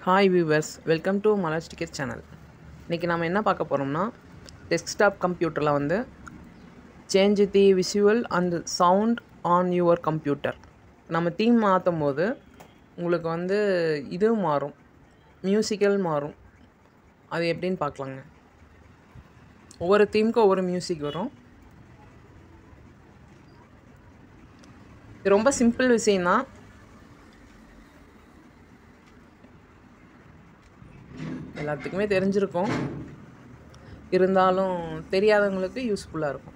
Hi viewers, welcome to Malars ticket channel. இன்றைக்கி நம்ம என்ன பார்க்க போகிறோம்னா, டெஸ்க்டாப் கம்ப்யூட்டரில் வந்து change the visual and sound on your computer. நம்ம தீம் மாற்றும் போது உங்களுக்கு வந்து இது மாறும், மியூசிக்கல் மாறும். அது எப்படின்னு பார்க்கலாங்க. ஒவ்வொரு தீமுக்கும் ஒவ்வொரு மியூசிக் வரும். இது ரொம்ப சிம்பிள் விஷயந்தான். எல்லாத்துக்குமே தெரிஞ்சிருக்கும், இருந்தாலும் தெரியாதவங்களுக்கு யூஸ்ஃபுல்லாக இருக்கும்.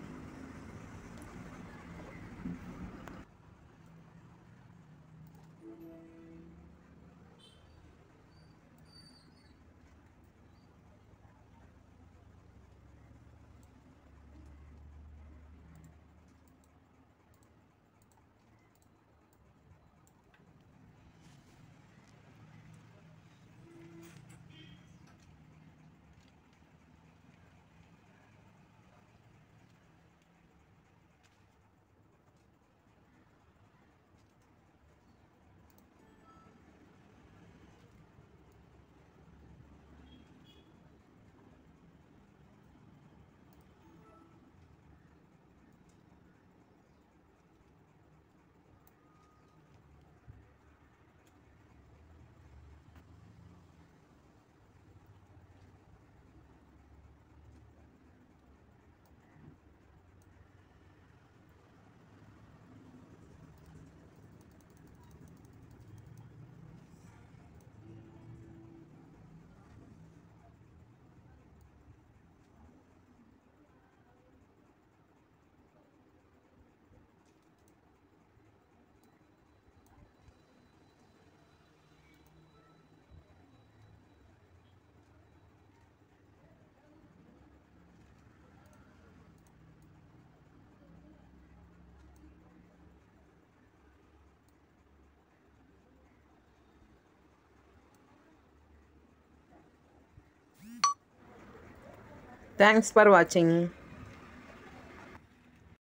Thanks for watching.